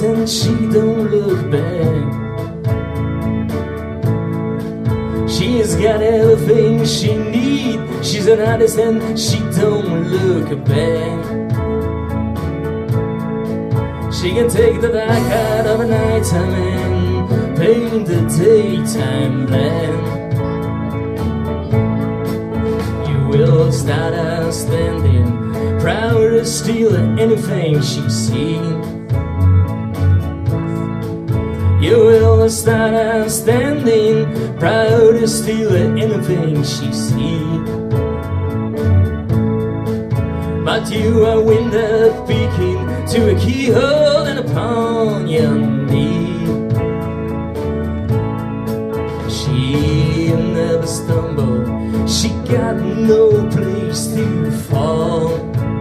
honest and she don't look bad. She's got everything she needs. She's an artist and she don't look bad. She can take the dark out of a nighttime and paint the daytime black. You will start out standing, proud to steal anything she sees. You will start out standing, proud to steal anything she sees. But you are wind up peeking to a keyhole and upon your knee. She never stumbled, she got no place to fall.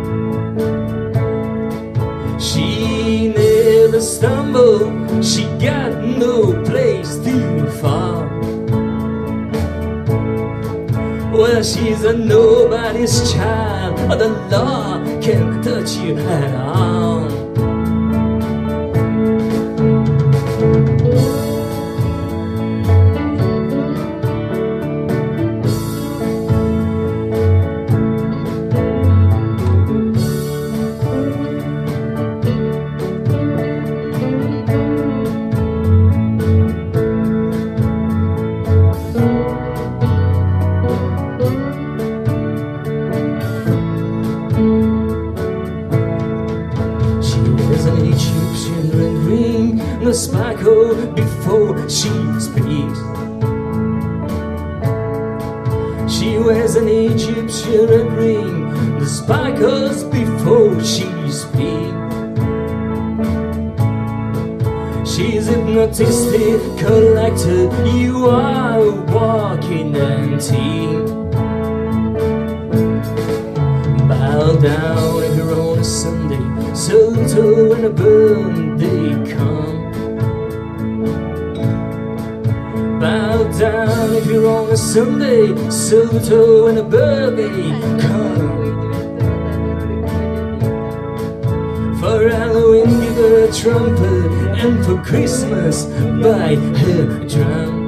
She never stumbled, she got no place to fall. Well, she's a nobody's child, or the law can't touch you at all. The sparkle before she speaks. She wears an Egyptian red ring, the sparkles before she speaks. She's hypnotistic collector, you are a walking antique. Bow down if you're on a Sunday, so when a birthday comes. Bow down if you're on a Sunday, so when a birthday comes. For Halloween give her a trumpet, and for Christmas buy her a drum.